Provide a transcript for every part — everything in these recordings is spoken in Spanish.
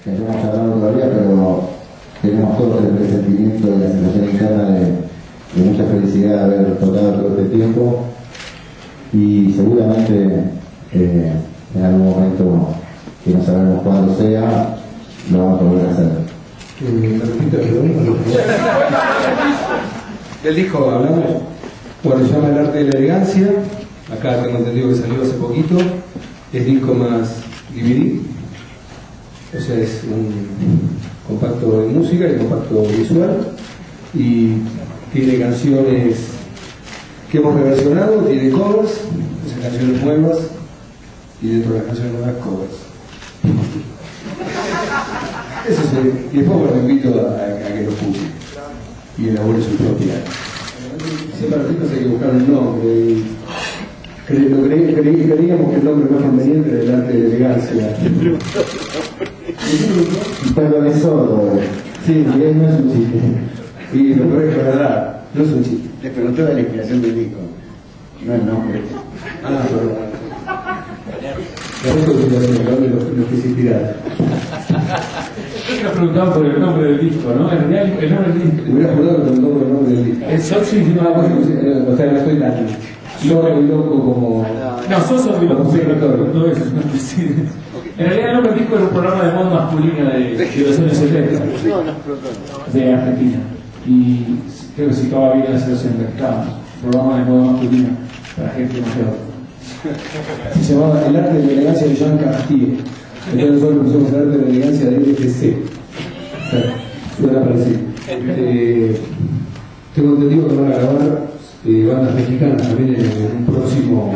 que no hemos hablado todavía, pero tenemos todos el presentimiento y la sensación interna de mucha felicidad de haber tocado todo este tiempo y seguramente en algún momento que no sabemos cuándo sea, lo vamos a volver a hacer. Del disco hablamos, bueno, se llama El arte de la elegancia, acá tengo entendido que salió hace poquito, es disco más DVD, o sea, es un compacto de música y compacto visual, y tiene canciones que hemos reversionado, tiene covers, o sea, canciones nuevas, y dentro de las canciones nuevas, covers. Eso sí, y después lo invito a que lo escuche y elabore su propia. Siempre artistas hay que buscar un nombre. Creíamos que el nombre más conveniente era El arte de la elegancia. Pero es sordo, sí, y él no es un chiste. Y lo peor es que verdad, no es un chiste. Les preguntó de la inspiración del disco, no el nombre. Ah, pero los que se inspiraron. Yo te lo preguntaba por el nombre del disco, ¿no? En realidad el nombre del disco. Me hubiera acordado que el nombre del disco. El Soxy, no, O sea, no estoy tan loco y loco como. no, sos horrible, no es. En realidad el nombre del disco era un programa de moda masculina de los años 70 de Argentina. Y creo que situaba bien la situación que estábamos. Programa de moda masculina para gente mayor. Se llamaba El arte de la elegancia de Jean Cartier. Entonces nosotros pusimos El arte de la elegancia de LFC. O sea, suena parecido. Tengo entendido que van a grabar bandas mexicanas también en un próximo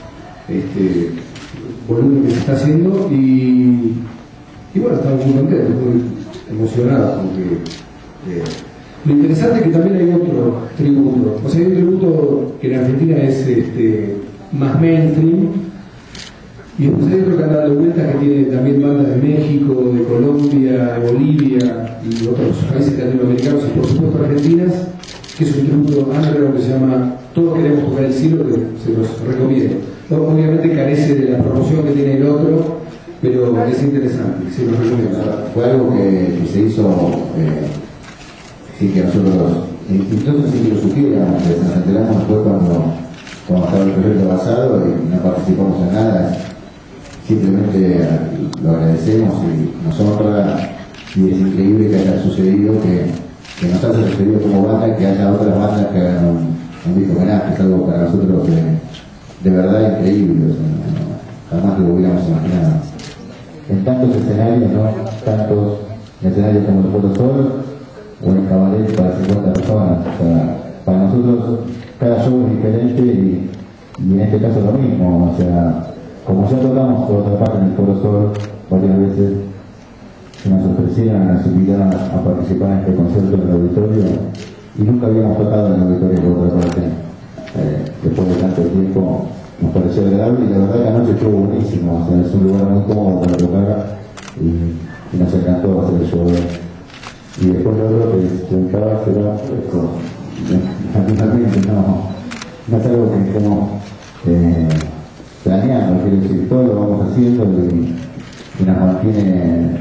volumen que se está haciendo y bueno, estamos muy contentos, muy emocionados porque lo interesante es que también hay otro tributo. O sea, hay un tributo que en Argentina es más mainstream, y después hay otro que anda dando vueltas que tiene también bandas de México, de Colombia, de Bolivia y otros países latinoamericanos y por supuesto argentinas, que es un tributo underground que se llama Todos queremos tocar el cielo, que se los recomiendo. Obviamente carece de la promoción que tiene el otro, pero es interesante, se los recomiendo. Fue algo que se hizo sin que nosotros, incluso sin que lo supiéramos, que nos enteramos fue cuando estaba el proyecto basado y no participamos en nada, simplemente lo agradecemos y nos honra y es increíble que haya sucedido, que nos haya sucedido como banda, que haya otras bandas que hagan un disco homenaje, es algo para nosotros de verdad increíble, o sea, jamás lo hubiéramos imaginado. En tantos escenarios, ¿no? Tantos escenarios como el Foro Sol o el Cabaret para 50 personas, o sea, para nosotros cada show es diferente y en este caso lo mismo, o sea, como ya tocamos por otra parte en el Foro Sol varias veces, nos ofrecieron, nos invitaron a participar en este concierto en el auditorio y nunca habíamos tocado en el auditorio por otra parte. Después de tanto tiempo nos pareció agradable y la verdad que anoche estuvo buenísimo, o sea, es un lugar muy cómodo para tocar y nos encantó hacer el show. Y después lo otro que preguntaba será naturalmente no es algo que estemos planeando, quiero decir, todo lo vamos haciendo y nos mantiene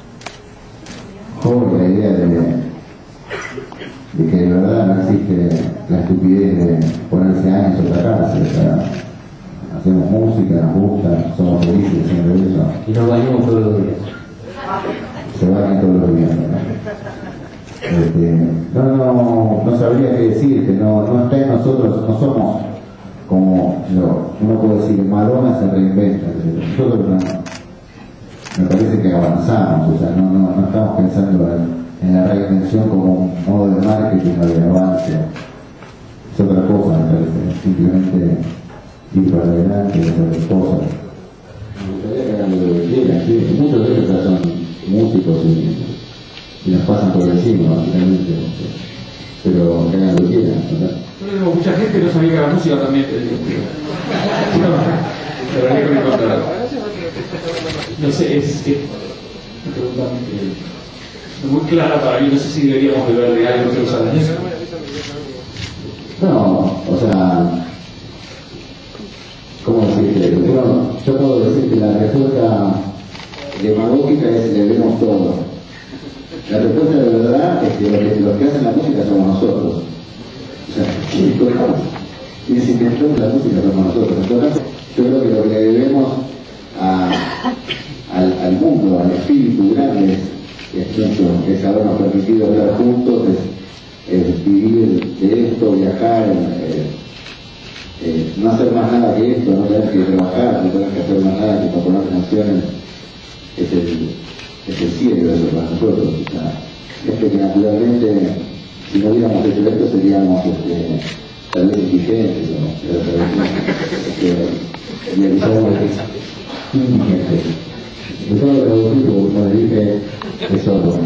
joven la idea de que de verdad no existe la estupidez de ponerse años o sacarse, o sea, hacemos música, nos gusta, somos felices haciendo eso. Y nos bañamos todos los días. Se bañan todos los días, no sabría qué decirte, no está en nosotros, no somos como uno puede decir, Madonna se reinventa, nosotros me parece que avanzamos, o sea, no estamos pensando en la reinvención como un modo de marketing o de avance, es otra cosa, me parece, simplemente ir para adelante, hacer cosas. Me gustaría que hagan lo que quieran, ¿sí? Muchos de ellos ya son músicos y nos pasan por encima, básicamente, pero que hagan lo que quieran, ¿verdad? Yo le digo, mucha gente no sabía que la música también te digo. No sé, es una pregunta muy clara para mí, no sé si deberíamos beber de algo que usar en eso. No, o sea, ¿cómo decirte? Bueno, yo puedo decir que la respuesta demagógica es le vemos todo. La respuesta de verdad es que los que hacen la música somos nosotros. O sea, quienes inventó la música somos nosotros. Entonces, yo creo que lo que le debemos al mundo, al espíritu grande, es habernos permitido hablar juntos, es vivir de esto, viajar, no hacer más nada que esto, no tener que trabajar, no tener que hacer más nada que componer canciones, es el cielo de para nosotros. O sea, que naturalmente, si no hubiéramos hecho esto, seríamos tal vez indigentes, y avisamos indigentes. De todo lo que como le dije, es solo.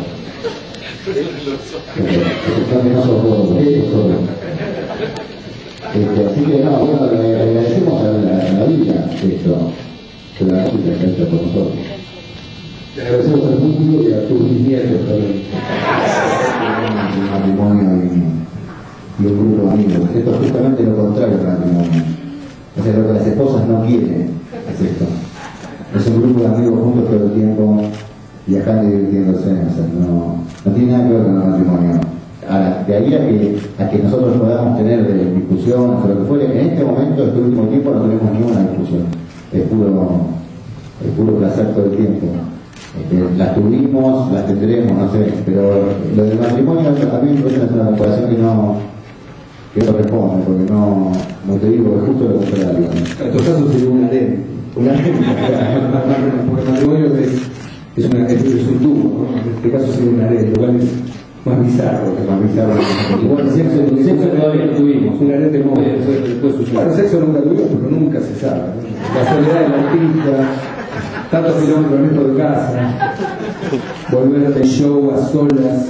Así que no, bueno, le agradecemos a la vida esto, que la música está hecha por nosotros. Le agradecemos al público y a tus bisnietos también. Un matrimonio y un grupo de amigos. Esto es justamente lo contrario del matrimonio. O sea, lo que las esposas no quieren es esto. Es un grupo de amigos juntos todo el tiempo, viajando y divirtiéndose. O sea, no tiene nada que ver con el matrimonio. Ahora, de ahí a que nosotros podamos tener discusiones o lo que fuere, en este momento, este último tiempo, no tenemos ninguna discusión. Es puro placer todo el tiempo. Las tuvimos, las tendremos, no sé, pero lo del matrimonio también es una comparación que no responde, porque no te digo que es justo lo contrario. En estos casos sería un harén. Porque el matrimonio es un tubo, ¿no? En este caso sería un harén, lo cual es más bizarro. Igual sexo todavía no tuvimos. Un harén de moda. Bueno, sexo nunca tuvimos, pero nunca se sabe, ¿no? La soledad del artista, tantos kilómetros dentro de casa, volver del show a solas.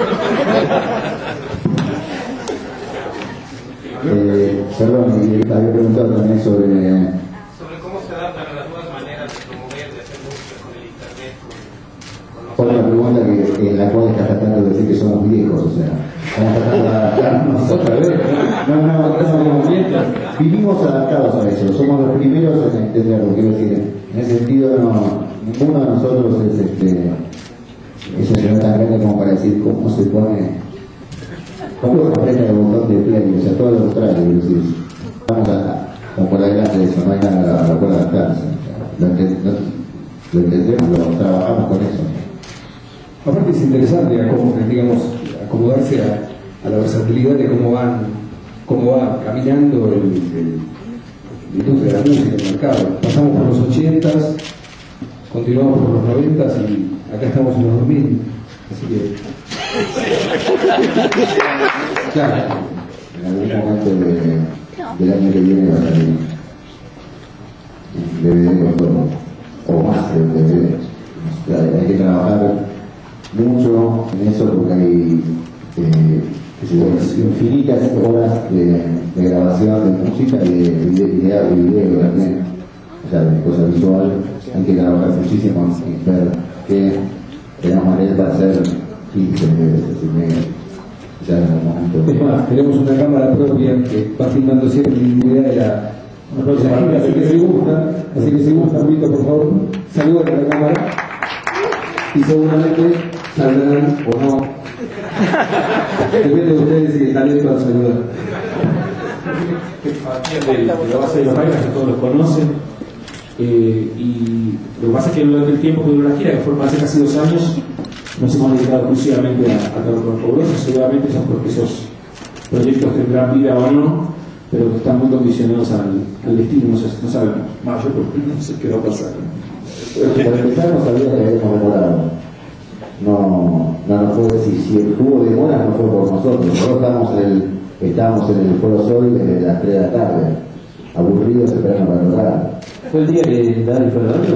Perdón, y había preguntado también sobre cómo se adaptan a las nuevas maneras de promover, de hacer música con el internet, otra pregunta en la cual está tratando de decir que somos viejos, o sea, estamos tratando de adaptarnos otra vez. No, vivimos adaptados a eso, somos los primeros en entenderlo, quiero decir, en ese sentido ninguno de nosotros es un señor tan grande como para decir cómo se pone. ¿Cómo se aprieta el botón de play? O sea, todo lo contrario, es decir, vamos como por adelante de eso, no hay nada a lo cual adaptarse. Lo entendemos, lo trabajamos con eso. Aparte es interesante, digamos, acomodarse a la versatilidad de cómo va caminando la industria de la música, el mercado. Pasamos por los 80s, continuamos por los 90s y acá estamos en los 2000. Así que claro, en algún momento del año que viene va a salir un DVD con todo, o más de un DVD. Hay que trabajar mucho en eso porque hay infinitas horas de grabación de música y de video también, o sea, de cosas visuales. Hay que trabajar muchísimo en ver qué tenemos manera para hacer 15 meses, ya en el momento. Es más, tenemos una cámara propia que va filmando siempre la intimidad de la gira, así que si gustan, Vito, por favor, saluden a la cámara y seguramente saldrán o no. Depende de ustedes y el talento a saludar. De la base de los bailes, que todos los conocen. Y lo que pasa es que durante el tiempo que duró la gira, que fueron hace casi 2 años, nos hemos dedicado exclusivamente a trabajar con los fabulosos. Seguramente esos proyectos tendrán vida o no, pero que están muy condicionados al destino, no sabemos. Más yo no sé qué va a pasar. Para empezar, no sabía que habíamos demorado. No nos puedo decir, si hubo demoras no fue por nosotros. Nosotros estábamos en el Foro Sol desde las 3 de la tarde, aburridos esperando para lograr. ¿Fue el día que Dani fue a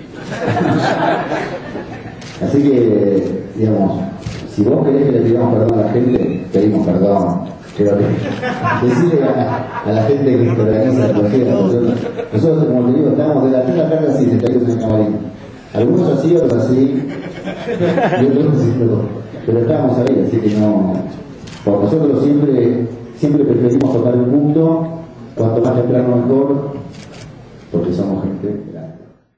Así que, digamos, si vos querés que le pidamos perdón a la gente, pedimos perdón. Pero decirle a la gente que organiza el proyecto, nosotros, como te digo, estábamos de la 3 de la tarde así, sentados en el camarín. Algunos así, otros así, y otros así, pero estábamos ahí, así que no. Por nosotros siempre preferimos tocar un punto, cuanto más temprano mejor, porque somos gente.